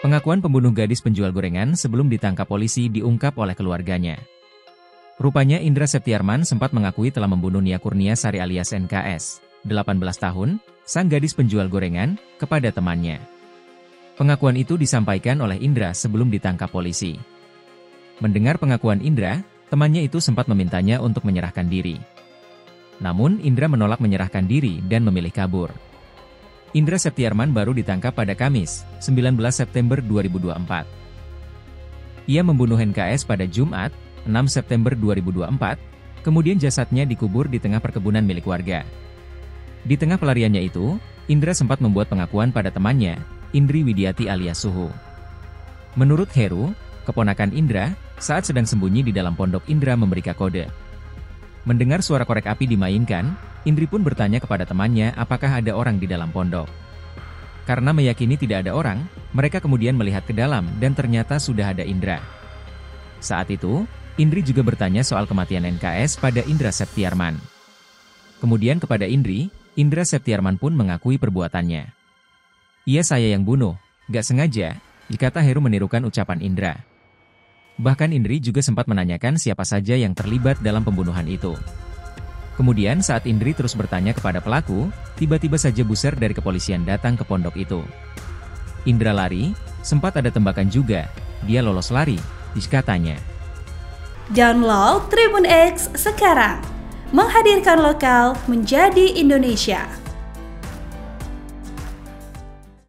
Pengakuan pembunuh gadis penjual gorengan sebelum ditangkap polisi diungkap oleh keluarganya. Rupanya Indra Septiarman sempat mengakui telah membunuh Nia Kurniasari alias NKS, 18 tahun, sang gadis penjual gorengan, kepada temannya. Pengakuan itu disampaikan oleh Indra sebelum ditangkap polisi. Mendengar pengakuan Indra, temannya itu sempat memintanya untuk menyerahkan diri. Namun Indra menolak menyerahkan diri dan memilih kabur. Indra Septiarman baru ditangkap pada Kamis, 19 September 2024. Ia membunuh NKS pada Jumat, 6 September 2024, kemudian jasadnya dikubur di tengah perkebunan milik warga. Di tengah pelariannya itu, Indra sempat membuat pengakuan pada temannya, Indri Widiati alias Suhu. Menurut Heru, keponakan Indra, saat sedang sembunyi di dalam pondok Indra memberikan kode. Mendengar suara korek api dimainkan, Indri pun bertanya kepada temannya apakah ada orang di dalam pondok. Karena meyakini tidak ada orang, mereka kemudian melihat ke dalam dan ternyata sudah ada Indra. Saat itu, Indri juga bertanya soal kematian NKS pada Indra Septiarman. Kemudian kepada Indri, Indra Septiarman pun mengakui perbuatannya. "Iya saya yang bunuh, gak sengaja," dikata Heru menirukan ucapan Indra. Bahkan Indri juga sempat menanyakan siapa saja yang terlibat dalam pembunuhan itu. Kemudian saat Indri terus bertanya kepada pelaku, tiba-tiba saja buser dari kepolisian datang ke pondok itu. Indra lari, sempat ada tembakan juga, dia lolos lari, katanya. Download Tribun X sekarang, menghadirkan lokal menjadi Indonesia.